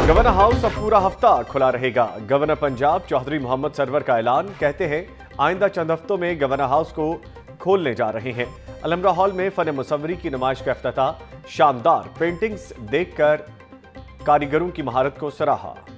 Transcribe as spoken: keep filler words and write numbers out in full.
Governor house अब पूरा हफ्ता खुला रहेगा। गवर्नर पंजाब चौधरी मोहम्मद सरवर का ऐलान। कहते हैं आइंदा चंद हफ्तों में गवर्नर हाउस को खोलने जा रहे हैं। अलमरा हॉल में फन मुसव्वरी की नुमाइश का इफ्तिताह। शानदार पेंटिंग्स देखकर कारीगरों की महारत को सराहा।